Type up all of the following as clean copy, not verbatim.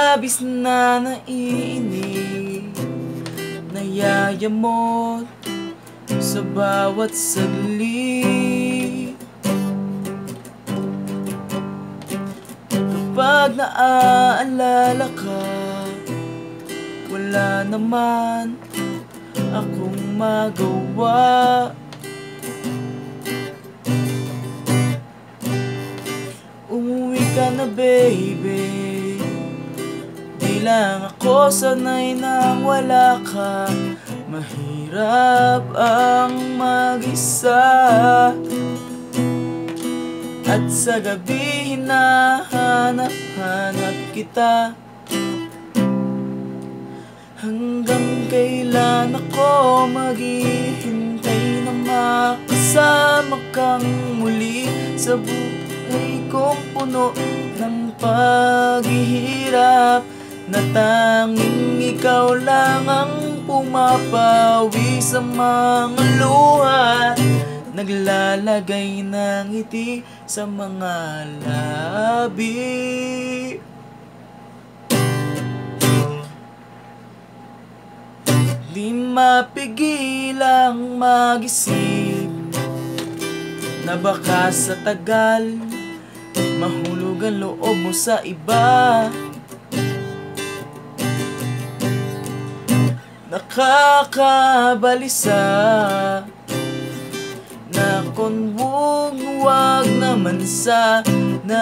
labis na naiinip, nayayamot sa bawat saglit. Kapag naaalala ka, wala naman akong magawa. Umuwi ka na baby, di lang ako sanay nang wala ka. Mahirap ang mag-isa, at sa gabi hinahanap-hanap kita. Hanggang kailan ako maghihintay na makasama kang muli sa buhay kong puno ng paghihirap, na tanging ikaw lang ang pumapawi sa mga luha, naglalagay ng ngiti sa mga labi. Di mapigilang mag-isip na baka sa tagal mahulog ang loob mo sa iba. Nakakabalisa na kung wag naman sana.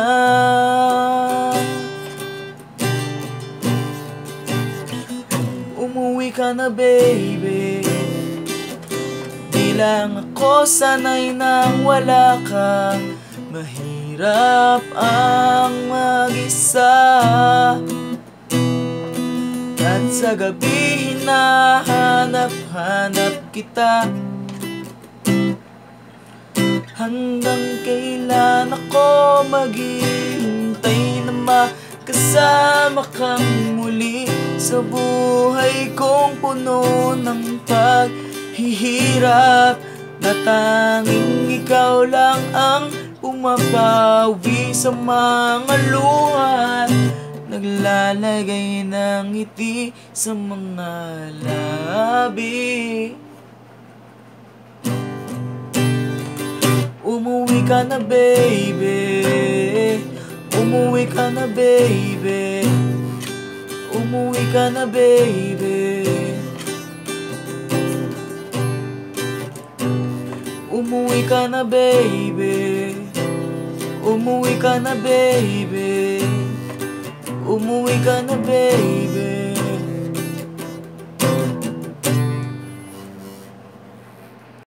Umuwi ka na baby, di lang ako sanay nang wala ka. Mahirap ang mag-isa, at sa gabi hinahanap-hanap kita. Hanggang kailan ako maghihintay na makasama kang muli sa buhay kong puno ng paghihirap, na tanging ikaw lang ang pumapawi sa mga luha, naglalagay ng ngiti sa mga labi. Umuwi ka na baby, umuwi ka na baby, umuwi ka na baby, umuwi ka na baby, umuwi ka na baby, umuwi ka na baby.